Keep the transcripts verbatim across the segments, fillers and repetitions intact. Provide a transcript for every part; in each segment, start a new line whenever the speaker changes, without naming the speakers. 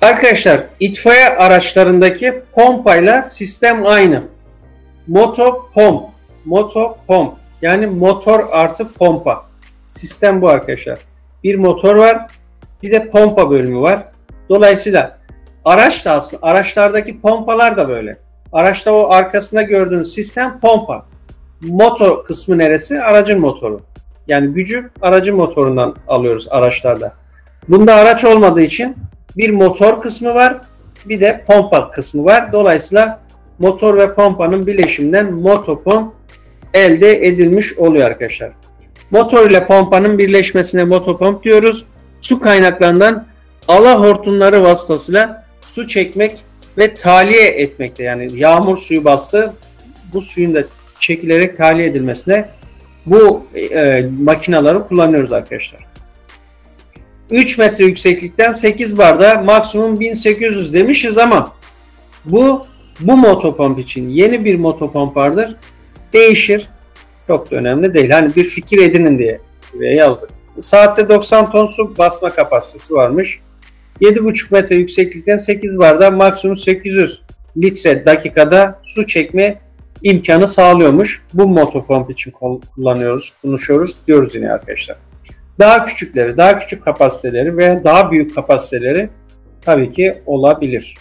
Arkadaşlar itfaiye araçlarındaki pompayla sistem aynı. Moto pomp. Moto pomp. Yani motor artı pompa. Sistem bu arkadaşlar. Bir motor var. Bir de pompa bölümü var. Dolayısıyla araç da aslında araçlardaki pompalar da böyle. Araçta o arkasında gördüğünüz sistem pompa. Motor kısmı neresi? Aracın motoru. Yani gücü aracın motorundan alıyoruz araçlarda. Bunda araç olmadığı için bir motor kısmı var, bir de pompa kısmı var. Dolayısıyla motor ve pompanın birleşiminden motopomp elde edilmiş oluyor arkadaşlar. Motor ile pompanın birleşmesine motopomp diyoruz. Su kaynaklarından ala hortumları vasıtasıyla su çekmek ve tahliye etmekte. Yani yağmur suyu bastı, bu suyun da çekilerek tahliye edilmesine bu e, makinaları kullanıyoruz arkadaşlar. üç metre yükseklikten sekiz barda maksimum bin sekiz yüz demişiz ama bu bu motopomp için yeni bir motopomp vardır. Değişir. Çok da önemli değil. Hani bir fikir edinin diye yazdık. Saatte doksan ton su basma kapasitesi varmış. yedi buçuk metre yükseklikten sekiz barda maksimum sekiz yüz litre dakikada su çekme imkanı sağlıyormuş. Bu motopomp için kullanıyoruz, konuşuyoruz diyoruz yine arkadaşlar. Daha küçükleri, daha küçük kapasiteleri veya daha büyük kapasiteleri tabii ki olabilir.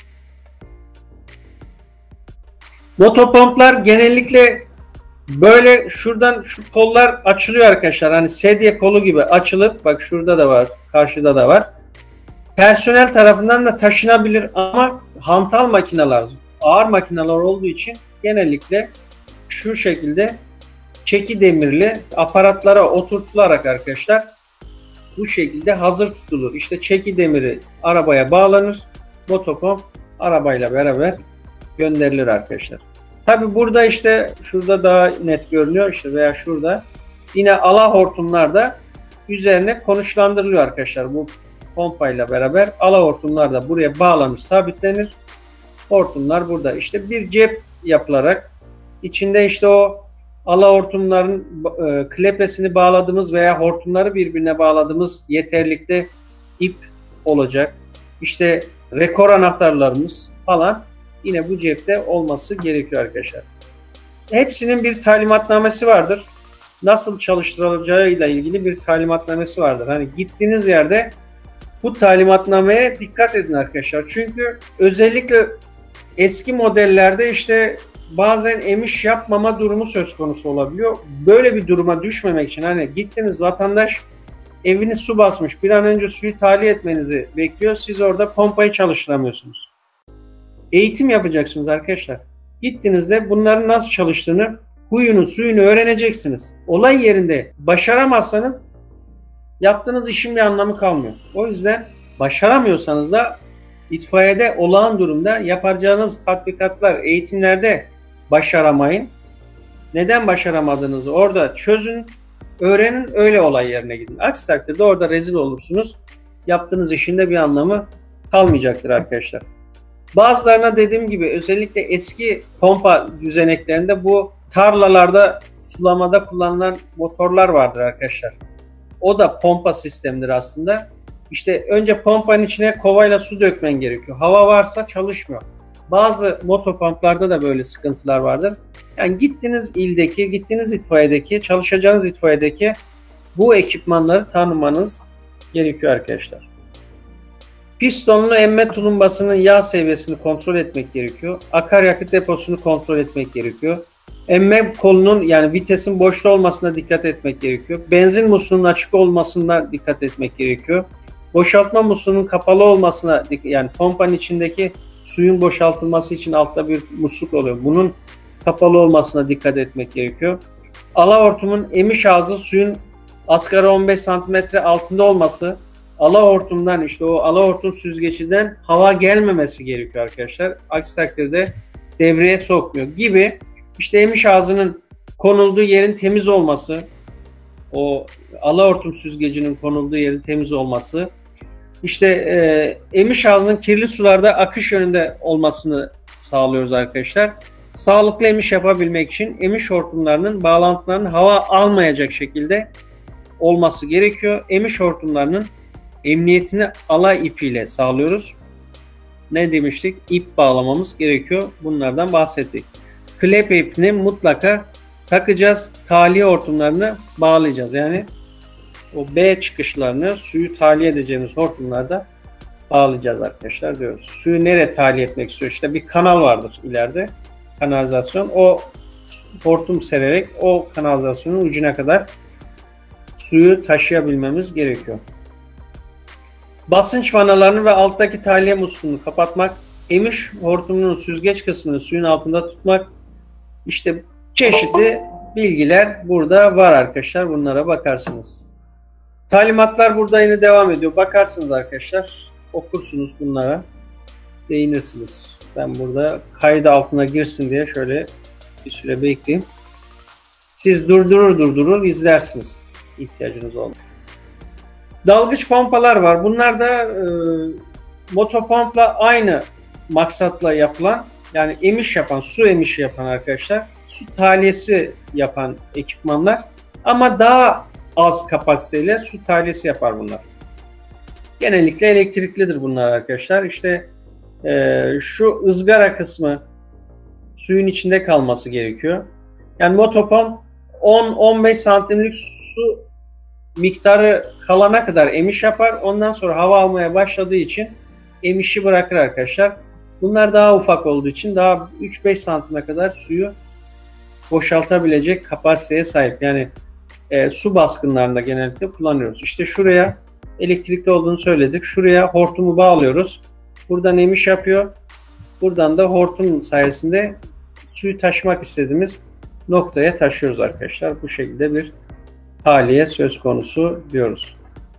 Motopomplar genellikle böyle şuradan şu kollar açılıyor arkadaşlar. Hani sedye kolu gibi açılıp, bak şurada da var, karşıda da var. Personel tarafından da taşınabilir ama hantal makineler, ağır makineler olduğu için genellikle şu şekilde çeki demirli aparatlara oturtularak arkadaşlar bu şekilde hazır tutulur. İşte çeki demiri arabaya bağlanır. Motopomp arabayla beraber gönderilir arkadaşlar. Tabi burada işte şurada daha net görünüyor işte veya şurada yine ala hortumlar da üzerine konuşlandırılıyor arkadaşlar. Bu pompayla beraber ala hortumlar da buraya bağlanır, sabitlenir. Hortumlar burada işte bir cep yapılarak içinde işte o ala hortumların e, klepesini bağladığımız veya hortumları birbirine bağladığımız yeterlikte ip olacak. İşte rekor anahtarlarımız falan yine bu cepte olması gerekiyor arkadaşlar. Hepsinin bir talimatnamesi vardır. Nasıl çalıştırılacağıyla ilgili bir talimatnamesi vardır. Hani gittiğiniz yerde bu talimatnameye dikkat edin arkadaşlar. Çünkü özellikle eski modellerde işte bazen emiş yapmama durumu söz konusu olabiliyor. Böyle bir duruma düşmemek için hani gittiniz, vatandaş evini su basmış, bir an önce suyu tahliye etmenizi bekliyor. Siz orada pompayı çalıştıramıyorsunuz. Eğitim yapacaksınız arkadaşlar. Gittiğinizde bunların nasıl çalıştığını, huyunu, suyunu öğreneceksiniz. Olay yerinde başaramazsanız yaptığınız işin bir anlamı kalmıyor. O yüzden başaramıyorsanız da itfaiyede olağan durumda yapacağınız tatbikatlar, eğitimlerde başaramayın. Neden başaramadığınızı orada çözün, öğrenin, öyle olay yerine gidin. Aksi takdirde orada rezil olursunuz. Yaptığınız işin de bir anlamı kalmayacaktır arkadaşlar. Bazılarına dediğim gibi özellikle eski pompa düzeneklerinde bu tarlalarda sulamada kullanılan motorlar vardır arkadaşlar. O da pompa sistemidir aslında. İşte önce pompanın içine kovayla su dökmen gerekiyor. Hava varsa çalışmıyor. Bazı motopomplarda da böyle sıkıntılar vardır. Yani gittiğiniz ildeki, gittiğiniz itfaiyedeki, çalışacağınız itfaiyedeki bu ekipmanları tanımanız gerekiyor arkadaşlar. Pistonlu emme tulumbasının yağ seviyesini kontrol etmek gerekiyor. Akaryakıt deposunu kontrol etmek gerekiyor. Emme kolunun yani vitesin boşta olmasına dikkat etmek gerekiyor. Benzin musluğunun açık olmasına dikkat etmek gerekiyor. Boşaltma musluğunun kapalı olmasına, yani pompanın içindeki suyun boşaltılması için altta bir musluk oluyor. Bunun kapalı olmasına dikkat etmek gerekiyor. Ala hortumun emiş ağzı suyun asgari on beş santimetre altında olması, ala hortumdan işte o ala hortum süzgecinden hava gelmemesi gerekiyor arkadaşlar. Aksi takdirde devreye sokmuyor gibi. İşte emiş ağzının konulduğu yerin temiz olması, o ala hortum süzgecinin konulduğu yerin temiz olması, işte e, emiş ağzının kirli sularda akış yönünde olmasını sağlıyoruz arkadaşlar. Sağlıklı emiş yapabilmek için emiş hortumlarının bağlantılarının hava almayacak şekilde olması gerekiyor. Emiş hortumlarının emniyetini alay ipiyle sağlıyoruz. ne demiştik? İp bağlamamız gerekiyor. Bunlardan bahsettik. Klep ipini mutlaka takacağız. Tahliye hortumlarını bağlayacağız. Yani o B çıkışlarını suyu tahliye edeceğimiz hortumlarda bağlayacağız arkadaşlar diyoruz. Suyu nereye tahliye etmek istiyor? İşte bir kanal vardır ileride. Kanalizasyon. O hortum sererek o kanalizasyonun ucuna kadar suyu taşıyabilmemiz gerekiyor. Basınç vanalarını ve alttaki tahliye musluğunu kapatmak, emiş hortumunun süzgeç kısmını suyun altında tutmak, işte çeşitli bilgiler burada var arkadaşlar. Bunlara bakarsınız. Talimatlar burada yine devam ediyor. Bakarsınız arkadaşlar. Okursunuz bunlara. Değinirsiniz. Ben burada kaydı altına girsin diye şöyle bir süre bekleyeyim. Siz durdurur durdurur izlersiniz. İhtiyacınız olur. Dalgıç pompalar var. Bunlar da e, motopompla aynı maksatla yapılan, yani emiş yapan, su emişi yapan arkadaşlar, su tahliyesi yapan ekipmanlar ama daha az kapasiteyle su tahliyesi yapar bunlar. Genellikle elektriklidir bunlar arkadaşlar. İşte e, şu ızgara kısmı suyun içinde kalması gerekiyor. Yani motopomp on on beş santimlik su miktarı kalana kadar emiş yapar. Ondan sonra hava almaya başladığı için emişi bırakır arkadaşlar. Bunlar daha ufak olduğu için daha üç beş santime kadar suyu boşaltabilecek kapasiteye sahip. Yani e, su baskınlarında genellikle kullanıyoruz. İşte şuraya elektrikli olduğunu söyledik. Şuraya hortumu bağlıyoruz. Buradan emiş yapıyor. Buradan da hortum sayesinde suyu taşımak istediğimiz noktaya taşıyoruz arkadaşlar. Bu şekilde bir tahliye söz konusu diyoruz.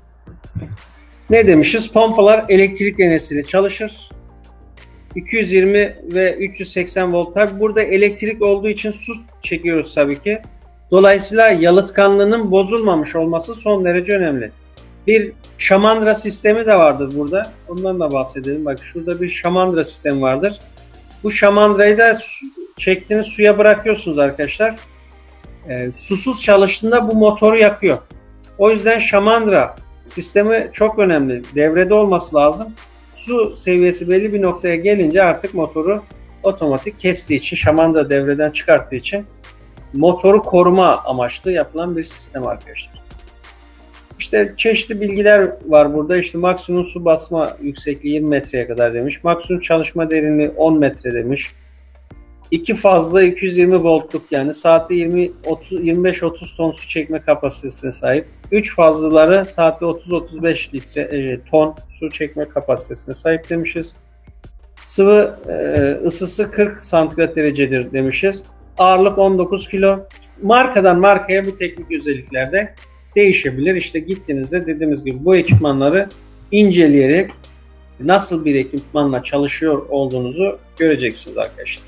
Ne demişiz? Pompalar elektrik enerjisiyle çalışır. iki yüz yirmi ve üç yüz seksen volt. Tabi burada elektrik olduğu için su çekiyoruz tabii ki. Dolayısıyla yalıtkanlığının bozulmamış olması son derece önemli. Bir şamandıra sistemi de vardır burada. Ondan da bahsedelim. Bak şurada bir şamandıra sistemi vardır. Bu şamandırayı da su, çektiğiniz suya bırakıyorsunuz arkadaşlar. E, susuz çalıştığında bu motoru yakıyor. O yüzden şamandıra sistemi çok önemli. Devrede olması lazım. Su seviyesi belli bir noktaya gelince artık motoru otomatik kestiği için, şamandıra devreden çıkarttığı için motoru koruma amaçlı yapılan bir sistem arkadaşlar. İşte çeşitli bilgiler var burada. İşte maksimum su basma yüksekliği yirmi metreye kadar demiş. Maksimum çalışma derinliği on metre demiş. İki fazla iki yüz yirmi voltluk, yani saatte yirmi beş otuz ton su çekme kapasitesine sahip. üç fazlaları saatte otuz otuz beş litre e, ton su çekme kapasitesine sahip demişiz. Sıvı e, ısısı kırk santigrat derecedir demişiz. Ağırlık on dokuz kilo. Markadan markaya bu teknik özelliklerde değişebilir. İşte gittiğinizde dediğimiz gibi bu ekipmanları inceleyerek nasıl bir ekipmanla çalışıyor olduğunuzu göreceksiniz arkadaşlar.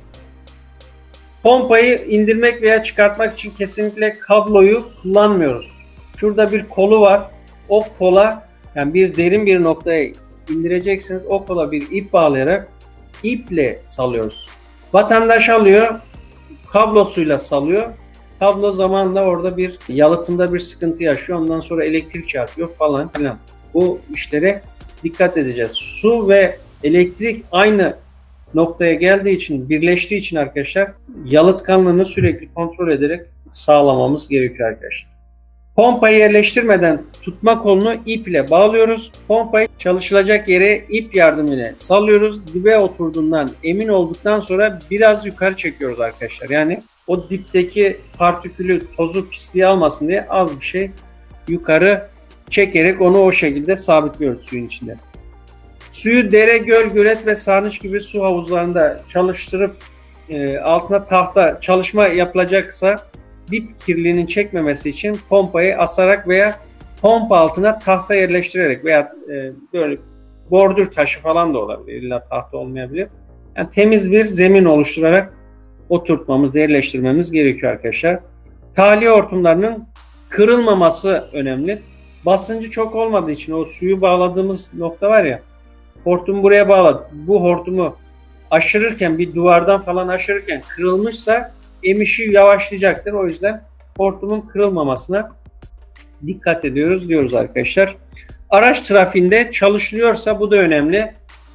Pompayı indirmek veya çıkartmak için kesinlikle kabloyu kullanmıyoruz. Şurada bir kolu var. O kola, yani bir derin bir noktaya indireceksiniz. O kola bir ip bağlayarak iple salıyoruz. Vatandaş alıyor, kablosuyla salıyor. Kablo zamanla orada bir yalıtımda bir sıkıntı yaşıyor. Ondan sonra elektrik çarpıyor falan filan. Bu işlere dikkat edeceğiz. Su ve elektrik aynı noktaya geldiği için, birleştiği için arkadaşlar yalıtkanlığını sürekli kontrol ederek sağlamamız gerekiyor arkadaşlar. Pompayı yerleştirmeden tutma kolunu ip ile bağlıyoruz. Pompayı çalışılacak yere ip yardımıyla sallıyoruz. Dibe oturduğundan emin olduktan sonra biraz yukarı çekiyoruz arkadaşlar. Yani o dipteki partikülü, tozu, pisliği almasın diye az bir şey yukarı çekerek onu o şekilde sabitliyoruz suyun içinde. Suyu dere, göl, gölet ve sarnıç gibi su havuzlarında çalıştırıp e, altına tahta çalışma yapılacaksa dip kirliliğinin çekmemesi için pompayı asarak veya pompa altına tahta yerleştirerek veya e, böyle bordür taşı falan da olabilir. İlla tahta olmayabilir. Yani temiz bir zemin oluşturarak oturtmamız, yerleştirmemiz gerekiyor arkadaşlar. Tahliye hortumlarının kırılmaması önemli. Basıncı çok olmadığı için o suyu bağladığımız nokta var ya, hortumu buraya bağladık. Bu hortumu aşırırken, bir duvardan falan aşırırken kırılmışsa emişi yavaşlayacaktır. O yüzden hortumun kırılmamasına dikkat ediyoruz diyoruz arkadaşlar. Araç trafiğinde çalışılıyorsa bu da önemli.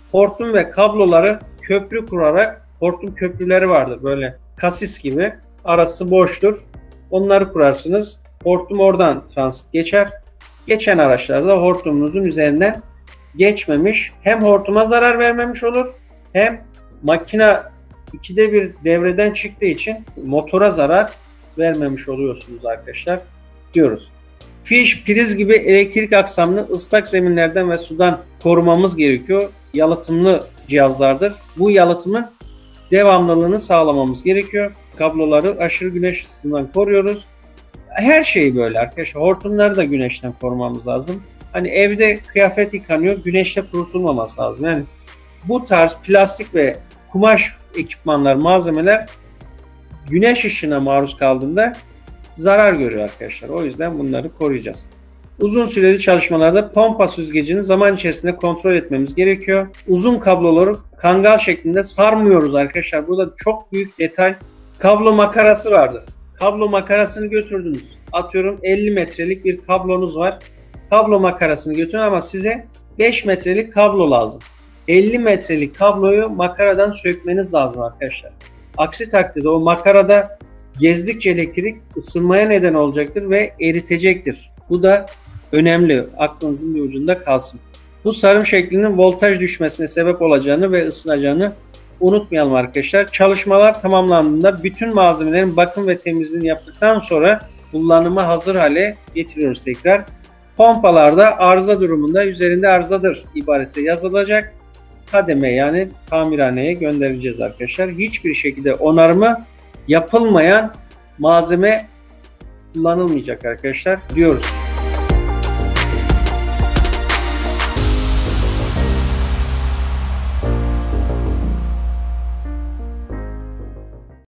hortum ve kabloları köprü kurarak, hortum köprüleri vardır böyle kasis gibi, arası boştur. Onları kurarsınız. Hortum oradan transit geçer. Geçen araçlarda hortumunuzun üzerinden geçmemiş, hem hortuma zarar vermemiş olur, hem makine ikide bir devreden çıktığı için motora zarar vermemiş oluyorsunuz arkadaşlar diyoruz. Fiş, priz gibi elektrik aksamını ıslak zeminlerden ve sudan korumamız gerekiyor. Yalıtımlı cihazlardır. Bu yalıtımın devamlılığını sağlamamız gerekiyor. Kabloları aşırı güneş ısısından koruyoruz. Her şeyi böyle arkadaşlar. Hortumları da güneşten korumamız lazım. Hani evde kıyafet yıkanıyor, güneşte kurutulmaması lazım. Yani bu tarz plastik ve kumaş ekipmanlar, malzemeler güneş ışığına maruz kaldığında zarar görüyor arkadaşlar. O yüzden bunları koruyacağız. Uzun süreli çalışmalarda pompa süzgecini zaman içerisinde kontrol etmemiz gerekiyor. Uzun kabloları kangal şeklinde sarmıyoruz arkadaşlar. Burada çok büyük detay. Kablo makarası vardır. Kablo makarasını götürdünüz. Atıyorum elli metrelik bir kablonuz var. Kablo makarasını götürün ama size beş metrelik kablo lazım. elli metrelik kabloyu makaradan sökmeniz lazım arkadaşlar. Aksi takdirde o makarada gezdikçe elektrik ısınmaya neden olacaktır ve eritecektir. Bu da önemli. Aklınızın bir ucunda kalsın. Bu sarım şeklinin voltaj düşmesine sebep olacağını ve ısınacağını unutmayalım arkadaşlar. Çalışmalar tamamlandığında bütün malzemelerin bakım ve temizliğini yaptıktan sonra kullanıma hazır hale getiriyoruz tekrar. Pompalarda arıza durumunda üzerinde arızadır ibaresi yazılacak. Kademe yani tamirhaneye göndereceğiz arkadaşlar. Hiçbir şekilde onarımı yapılmayan malzeme kullanılmayacak arkadaşlar diyoruz.